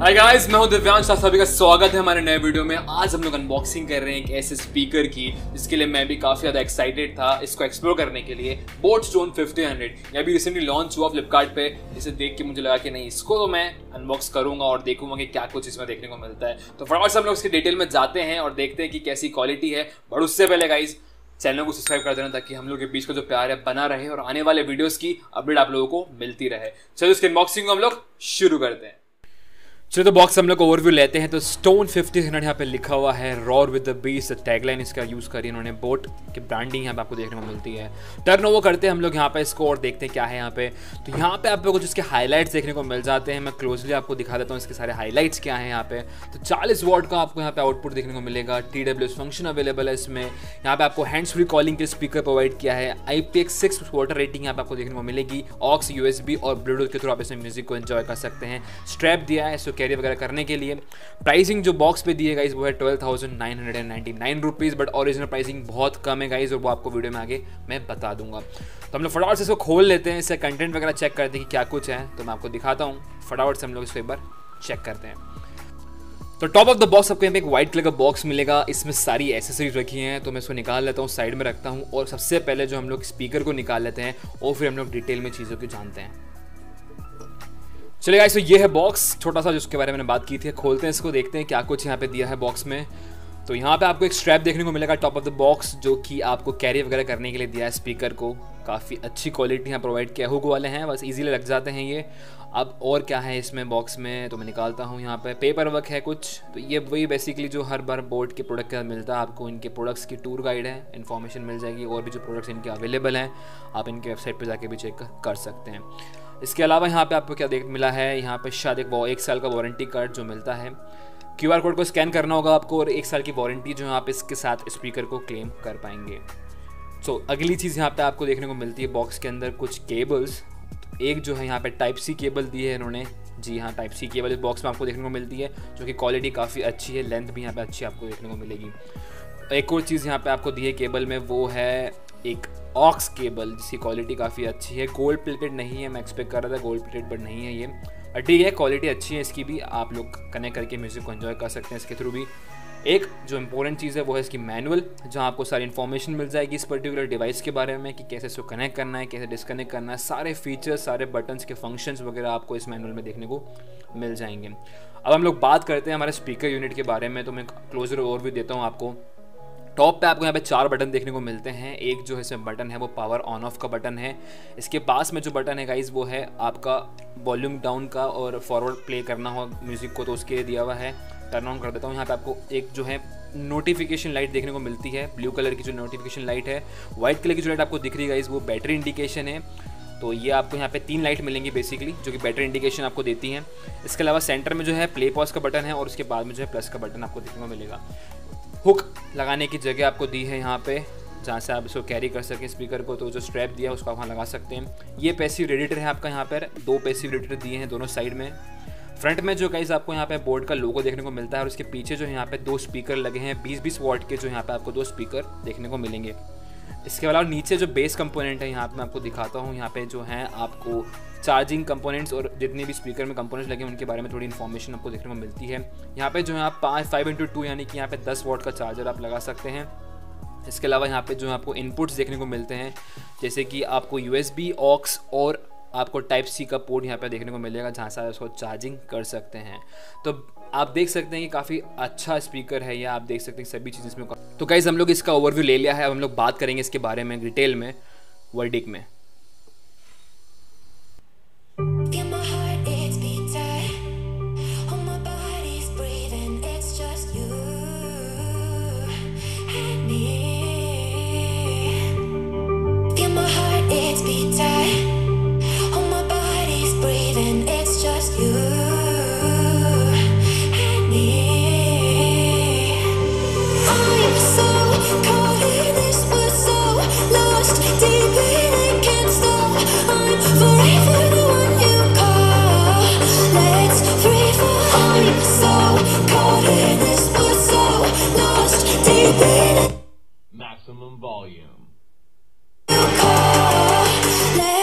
Hi guys, मैं हूं दिव्यांश। आप सभी का स्वागत है हमारे नए वीडियो में। आज हम लोग अनबॉक्सिंग कर रहे हैं एक ऐसे स्पीकर की जिसके लिए मैं भी काफी ज्यादा एक्साइटेड था इसको एक्सप्लोर करने के लिए। बोट स्टोन 5000 ये अभी रिसेंटली लॉन्च हुआ फ्लिपकार्ट पे। इसे देख के मुझे लगा कि नहीं, इसको तो मैं अनबॉक्स करूंगा और देखूंगा कि क्या कुछ इसमें देखने को मिलता है। तो फटाफट से हम लोग इसकी डिटेल में जाते हैं और देखते हैं कि कैसी क्वालिटी है। बट उससे पहले गाइज चैनल को सब्सक्राइब कर देना ताकि हम लोग के बीच का जो प्यार है बना रहे और आने वाले वीडियोस की अपडेट आप लोगों को मिलती रहे। चलो इसकी अनबॉक्सिंग को हम लोग शुरू करते हैं। चलो तो बॉक्स हम लोग ओवरव्यू लेते हैं। तो स्टोन 5000 यहाँ पे लिखा हुआ है, roar with the beast. Tagline इसका यूज़ करी इन्होंने। बोट की ब्रांडिंग यहाँ पे आपको देखने को मिलती है। टर्न ओवर करते हैं हम लोग यहाँ पे इसको और देखते हैं क्या है यहाँ पे। तो यहाँ पे आपको कुछ इसके हाईलाइट्स देखने को मिल जाते हैं। मैं क्लोजली आपको दिखा देता हूँ इसके सारे हाईलाइट्स क्या है यहाँ पे। तो 40 वॉट का आपको यहाँ पे आउटपुट देखने को मिलेगा। TWS फंक्शन अवेलेबल है इसमें। यहाँ पे आपको हैंड्स फ्री कॉलिंग के स्पीकर प्रोवाइड किया है। IPX6 वाटर रेटिंग यहाँ पे आपको देखने को मिलेगी। ऑक्स, USB और ब्लूटूथ के थ्रू आप इसमें म्यूजिक को एंजॉय कर सकते हैं। स्ट्रैप दिया है इसको कैरी वगैरह करने के लिए। प्राइसिंग जो बॉक्स पे दी है गाइस वो है 12,999 रुपीज़। बट ओरिजिनल प्राइसिंग बहुत कम है गाइस और वो आपको वीडियो में आगे मैं बता दूंगा। तो हम लोग फटाफट से इसको खोल लेते हैं, इससे कंटेंट वगैरह चेक करते हैं कि क्या कुछ है। तो मैं आपको दिखाता हूँ। फटाफट से हम लोग इसको एक बार चेक करते हैं। तो टॉप ऑफ द बॉक्स आपको यहाँ पे एक व्हाइट कलर का बॉक्स मिलेगा। इसमें सारी एसेसरीज रखी हैं। तो मैं इसको निकाल लेता हूँ, साइड में रखता हूँ और सबसे पहले जो हम लोग स्पीकर को निकाल लेते हैं और फिर हम लोग डिटेल में चीज़ों को जानते हैं। चलिए गाइस, तो ये है बॉक्स छोटा सा जिसके बारे में मैंने बात की थी। खोलते हैं इसको, देखते हैं क्या कुछ यहाँ पे दिया है बॉक्स में। तो यहाँ पे आपको एक स्ट्रैप देखने को मिलेगा टॉप ऑफ द बॉक्स, जो कि आपको कैरी वगैरह करने के लिए दिया है स्पीकर को। काफ़ी अच्छी क्वालिटी यहाँ प्रोवाइड किया। हुक वाले हैं, बस इजीली लग जाते हैं ये। अब और क्या है इसमें बॉक्स में, तो मैं निकालता हूँ। यहाँ पे पेपर वर्क है कुछ। तो ये वही बेसिकली जो हर बार बोट के प्रोडक्ट का मिलता है आपको। इनके प्रोडक्ट्स की टूर गाइड है, इन्फॉर्मेशन मिल जाएगी। और भी जो प्रोडक्ट्स इनके अवेलेबल हैं आप इनके वेबसाइट पर जाके भी चेक कर सकते हैं। इसके अलावा यहाँ पे आपको क्या मिला है, यहाँ पे शायद एक साल का वारंटी कार्ड जो मिलता है। QR कोड को स्कैन करना होगा आपको और 1 साल की वारंटी जो आप इसके साथ स्पीकर को क्लेम कर पाएंगे। तो अगली चीज़ यहाँ पे आपको देखने को मिलती है बॉक्स के अंदर कुछ केबल्स। एक जो है यहाँ पे Type-C केबल दी है इन्होंने। जी हाँ, Type-C केबल इस बॉक्स में आपको देखने को मिलती है, जो कि क्वालिटी काफ़ी अच्छी है। लेंथ भी यहाँ पे अच्छी आपको देखने को मिलेगी। एक और चीज़ यहाँ पे आपको दी है केबल में, वो है एक ऑक्स केबल जिसकी क्वालिटी काफ़ी अच्छी है। गोल्ड प्लेटेड नहीं है, मैं एक्सपेक्ट कर रहा था गोल्ड प्लेटेड, बट नहीं है ये। ठीक है, क्वालिटी अच्छी है इसकी भी। आप लोग कनेक्ट करके म्यूज़िक को एंजॉय कर सकते हैं इसके थ्रू भी। एक जो इंपॉर्टेंट चीज़ है वो है इसकी मैनुअल, जहाँ आपको सारी इन्फॉर्मेशन मिल जाएगी इस पर्टिकुलर डिवाइस के बारे में कि कैसे इसको कनेक्ट करना है, कैसे डिस्कनेक्ट करना है। सारे फीचर्स, सारे बटन्स के फंक्शंस वगैरह आपको इस मैनुअल में देखने को मिल जाएंगे। अब हम लोग बात करते हैं हमारे स्पीकर यूनिट के बारे में। तो मैं क्लोजर ओवरव्यू देता हूँ आपको। टॉप पे आपको यहाँ पे 4 बटन देखने को मिलते हैं। एक जो है इसमें बटन है वो पावर ऑन ऑफ का बटन है। इसके पास में जो बटन है गाइज वो है आपका वॉल्यूम डाउन का, और फॉरवर्ड प्ले करना हो म्यूज़िक को तो उसके लिए दिया हुआ है। टर्न ऑन कर देता हूँ। यहाँ पे आपको एक जो है नोटिफिकेशन लाइट देखने को मिलती है। ब्लू कलर की जो नोटिफिकेशन लाइट है, व्हाइट कलर की जो लाइट आपको दिख रही है गाइज वो बैटरी इंडिकेशन है। तो ये आपको यहाँ पे 3 लाइट मिलेंगी बेसिकली, जो कि बैटरी इंडिकेशन आपको देती हैं। इसके अलावा सेंटर में जो है प्ले पॉज का बटन है और उसके बाद में जो है प्लस का बटन आपको देखने को मिलेगा। हुक लगाने की जगह आपको दी है यहाँ पे, जहाँ से आप इसको कैरी कर सकें स्पीकर को। तो जो स्ट्रैप दिया है उसको आप वहाँ लगा सकते हैं। ये पैसिव रेडिएटर है आपका। यहाँ पर 2 पैसिव रेडिएटर दिए हैं दोनों साइड में। फ्रंट में जो गाइस आपको यहाँ पे बोर्ड का लोगो देखने को मिलता है और उसके पीछे जो यहाँ पे 2 स्पीकर लगे हैं 20-20 वॉट के, जो यहाँ पे आपको 2 स्पीकर देखने को मिलेंगे। इसके अलावा नीचे जो बेस कंपोनेंट है यहाँ पे मैं आपको दिखाता हूँ। यहाँ पे जो है आपको चार्जिंग कंपोनेंट्स और जितने भी स्पीकर में कंपोनेंट्स लगे हैं उनके बारे में थोड़ी इन्फॉर्मेशन आपको देखने को मिलती है। यहाँ पे जो है आप 5x2 यानी कि यहाँ पे 10 वॉट का चार्जर आप लगा सकते हैं। इसके अलावा यहाँ पे जो है आपको इनपुट्स देखने को मिलते हैं, जैसे कि आपको USB, ऑक्स और आपको Type-C का पोर्ट यहाँ पे देखने को मिलेगा, जहाँ से आप इसको चार्जिंग कर सकते हैं। तो आप देख सकते हैं कि काफ़ी अच्छा स्पीकर है या आप देख सकते हैं सभी चीज़ें इसमें। तो गाइस हम लोग इसका ओवरव्यू ले लिया है। अब हम लोग बात करेंगे इसके बारे में डिटेल में वर्डिक में। Maximum volume.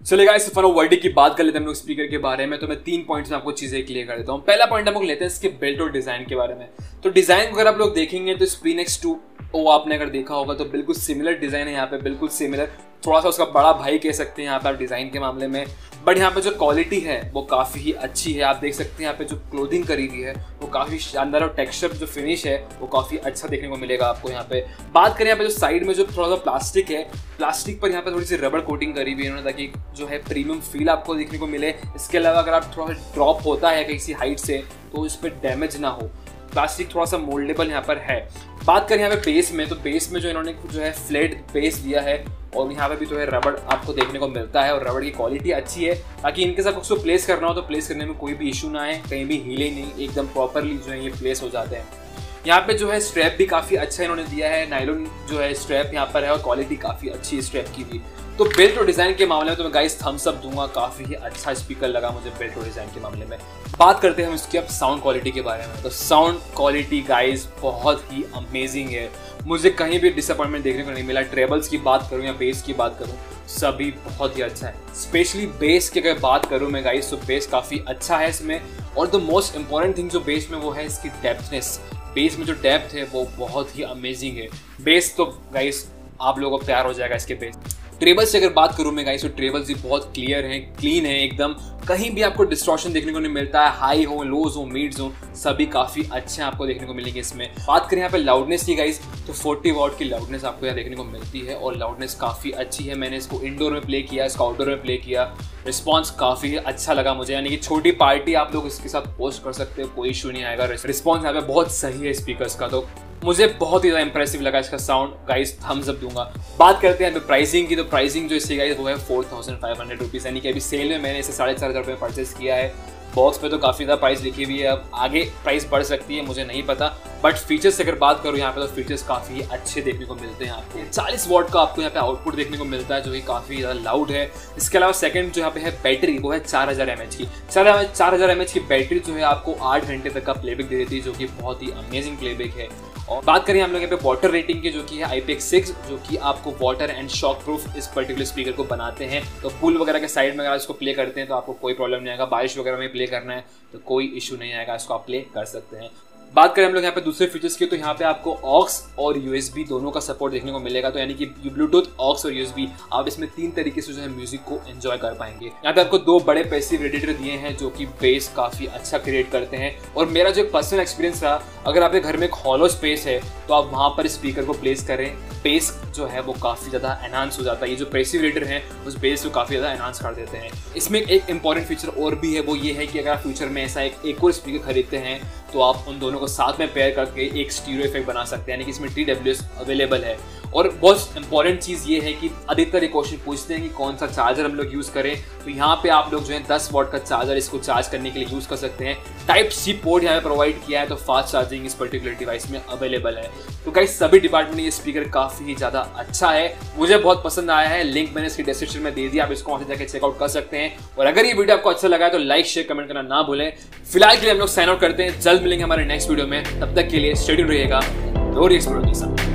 चलिए गाइस, फनो वर्डिक की बात कर लेते हैं हम लोग स्पीकर के बारे में। तो मैं 3 पॉइंट्स में आपको चीजें क्लियर कर देता हूँ। पहला पॉइंट हम लोग लेते हैं इसके बिल्ड और डिजाइन के बारे में। तो डिजाइन को अगर आप लोग देखेंगे तो स्पीनेक्स 2 वो आपने अगर देखा होगा तो बिल्कुल सिमिलर डिजाइन है यहाँ पे, बिल्कुल सिमिलर, थोड़ा सा उसका बड़ा भाई कह सकते हैं यहाँ पे आप डिजाइन के मामले में। बट यहाँ पे जो क्वालिटी है वो काफ़ी ही अच्छी है। आप देख सकते हैं यहाँ पे जो क्लोथिंग करी हुई है वो काफ़ी शानदार, और टेक्सचर जो फिनिश है वो काफ़ी अच्छा देखने को मिलेगा आपको यहाँ पे। बात करें यहाँ पे जो साइड में जो थोड़ा सा प्लास्टिक है, प्लास्टिक पर यहाँ पे थोड़ी सी रबड़ कोटिंग करी हुई है इन्होंने, ताकि जो है प्रीमियम फील आपको देखने को मिले। इसके अलावा अगर आप थोड़ा सा ड्रॉप होता है किसी हाइट से तो इस पर डैमेज ना हो। प्लास्टिक थोड़ा सा मोल्डेबल यहाँ पर है। बात करें यहाँ पे बेस में, तो बेस में जो इन्होंने जो है फ्लैट बेस दिया है, और यहाँ पे भी जो है रबड़ आपको देखने को मिलता है, और रबड़ की क्वालिटी अच्छी है ताकि इनके साथ उसको प्लेस करना हो तो प्लेस करने में कोई भी इशू ना आए, कहीं भी हिले नहीं, एकदम प्रॉपरली जो है ये प्लेस हो जाते हैं। यहाँ पे जो है स्ट्रैप भी काफ़ी अच्छा इन्होंने दिया है, नायलॉन जो है स्ट्रैप यहाँ पर है, और क्वालिटी काफ़ी अच्छी है स्ट्रैप की भी। तो बेल्ट और डिज़ाइन के मामले में तो मैं गाइस थम्स अप दूंगा, काफ़ी ही अच्छा स्पीकर लगा मुझे बेल्ट और डिज़ाइन के मामले में। बात करते हैं हम इसकी अब साउंड क्वालिटी के बारे में। तो साउंड क्वालिटी गाइस बहुत ही अमेजिंग है, मुझे कहीं भी डिसअपॉइंटमेंट देखने को नहीं मिला। ट्रेबल्स की बात करूँ या बेस की बात करूँ, सभी बहुत ही अच्छा है। स्पेशली बेस की अगर बात करूँ मैं गाइस, तो बेस काफ़ी अच्छा है इसमें, और द मोस्ट इंपॉर्टेंट थिंग जो बेस में वो है इसकी डेप्थनेस। बेस में जो डेप्थ है वो बहुत ही अमेजिंग है। बेस तो गाइस आप लोगों को प्यार हो जाएगा इसके बेस। ट्रेबल्स से अगर बात करूँ मैं गाइस, तो ट्रेबल्स भी बहुत क्लियर हैं, क्लीन है एकदम, कहीं भी आपको डिस्टॉर्शन देखने को नहीं मिलता है। हाई हो, लोज हो, मिड्स हो, सभी काफ़ी अच्छे आपको देखने को मिलेंगे इसमें। बात करें यहाँ पे लाउडनेस की गाइस, तो 40 वॉट की लाउडनेस आपको यहाँ देखने को मिलती है, और लाउडनेस काफ़ी अच्छी है। मैंने इसको इंडोर में प्ले किया, इसको आउटडोर में प्ले किया, रिस्पॉन्स काफ़ी अच्छा लगा मुझे। यानी कि छोटी पार्टी आप लोग इसके साथ पोस्ट कर सकते हो, कोई इशू नहीं आएगा। रिस्पॉन्स यहाँ पे बहुत सही है स्पीकर्स का, तो मुझे बहुत ही ज़्यादा इंप्रेसिव लगा इसका साउंड। गाइस थम्स अप दूंगा। बात करते हैं प्राइसिंग की, तो प्राइसिंग जो इसकी गाइस वो है 4500 रुपीज़, यानी कि अभी सेल में मैंने इसे 4500 रुपये में परचेस किया है। बॉक्स पे तो काफ़ी ज़्यादा प्राइस लिखी हुई है, अब आगे प्राइस बढ़ सकती है, मुझे नहीं पता। बट फीचर्स से अगर बात करूँ यहाँ पे, तो फीचर्स काफ़ी अच्छे देखने को मिलते हैं आपको। 40 वॉट का आपको यहाँ पे आउटपुट देखने को मिलता है, जो कि काफ़ी ज़्यादा लाउड है। इसके अलावा सेकंड जो यहाँ पे है बैटरी, वो है 4000 mAh की। 4000 mAh की बैटरी जो है आपको 8 घंटे तक का प्लेबैक दे देती है, जो कि बहुत ही अमेजिंग प्लेबैक है। और बात करें हम लोग यहाँ पे वाटर रेटिंग की, जो कि है IPX6, जो कि आपको वाटर एंड शॉक प्रूफ इस पर्टिकुलर स्पीकर को बनाते हैं। तो पूल वगैरह के साइड में अगर इसको प्ले करते हैं तो आपको कोई प्रॉब्लम नहीं आएगा। बारिश वगैरह में प्ले करना है तो कोई इशू नहीं आएगा, इसको आप प्ले कर सकते हैं। बात करें हम लोग यहाँ पे दूसरे फीचर्स की, तो यहाँ पे आपको ऑक्स और USB दोनों का सपोर्ट देखने को मिलेगा। तो यानी कि ब्लूटूथ, ऑक्स और USB, आप इसमें 3 तरीके से जो है म्यूजिक को एंजॉय कर पाएंगे। यहाँ पे आपको 2 बड़े पैसिव रेडिएटर दिए हैं, जो कि बेस काफ़ी अच्छा क्रिएट करते हैं। और मेरा जो एक पर्सनल एक्सपीरियंस रहा, अगर आपके घर में एक हॉलो स्पेस है तो आप वहाँ पर स्पीकर को प्लेस करें, बेस जो है वो काफ़ी ज़्यादा एनहांस हो जाता है। ये जो पैसिव रेडिएटर हैं उस बेस को काफ़ी ज़्यादा एनहांस कर देते हैं। इसमें एक इंपॉर्टेंट फीचर और भी है, वो ये है कि अगर आप फ्यूचर में ऐसा एक और स्पीकर खरीदते हैं तो आप उन दोनों को साथ में पेयर करके एक स्टीरियो इफेक्ट बना सकते हैं, यानी कि इसमें TWS अवेलेबल है। और बहुत इंपॉर्टेंट चीज़ ये है कि अधिकतर ये क्वेश्चन पूछते हैं कि कौन सा चार्जर हम लोग यूज़ करें, तो यहाँ पे आप लोग जो है 10 वॉट का चार्जर इसको चार्ज करने के लिए यूज़ कर सकते हैं। Type-C पोर्ट यहाँ पे प्रोवाइड किया है, तो फास्ट चार्जिंग इस पर्टिकुलर डिवाइस में अवेलेबल है। तो गाइस सभी डिपार्टमेंट में ये स्पीकर काफ़ी ज़्यादा अच्छा है, मुझे बहुत पसंद आया है। लिंक मैंने इसकी डिस्क्रिप्शन में दे दिया, आप इसको वहाँ से जाकर चेकआउट कर सकते हैं। और अगर ये वीडियो आपको अच्छा लगा है तो लाइक, शेयर, कमेंट करना ना भूलें। फिलहाल के लिए हम लोग साइन आउट करते हैं, जल्द मिलेंगे हमारे नेक्स्ट वीडियो में। तब तक के लिए स्टे ट्यून्ड रहिएगा एक्सप्लोर के साथ।